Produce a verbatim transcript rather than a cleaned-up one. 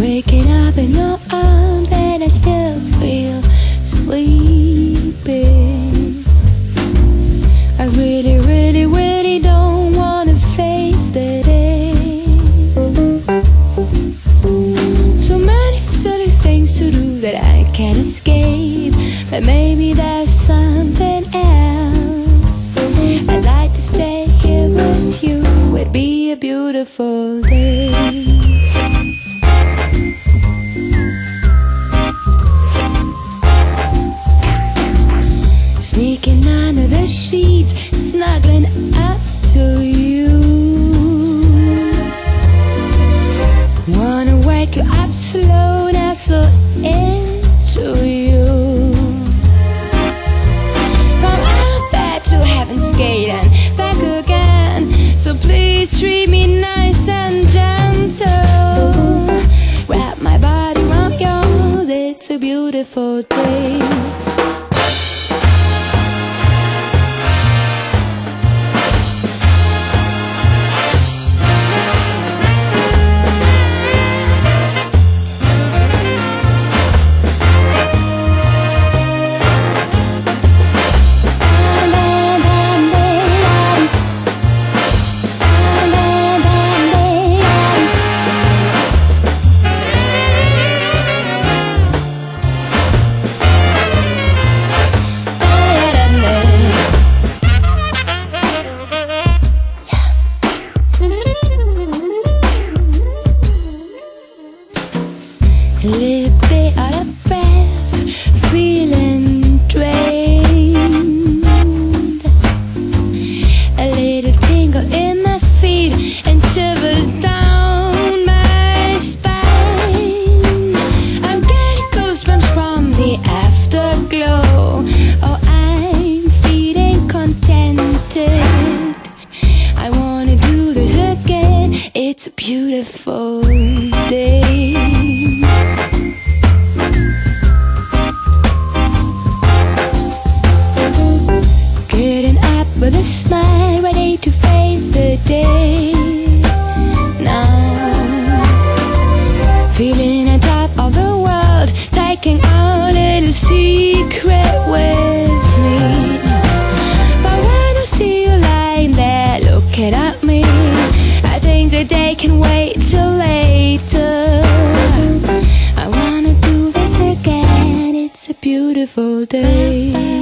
Waking up in your arms and I still feel sleeping. I really, really, really don't wanna face the day. So many silly things to do that I can't escape, but maybe there's something else. I'd like to stay here with you, it'd be a beautiful day. Sneaking under the sheets, snuggling up to you. Wanna wake you up slow, nestle into you. From out of bed to heaven, skating back again. So please treat me nice and gentle. Wrap my body around yours, it's a beautiful day. A little bit out of breath, feeling drained. A little tingle in my feet and shivers down my spine. I'm getting goosebumps from the afterglow. Oh, I'm feeling contented. I wanna do this again, it's a beautiful day. With a smile, ready to face the day. Now, feeling on top of the world, taking our little secret with me. But when I see you lying there looking at me, I think the day can wait till later. I wanna do this again, it's a beautiful day.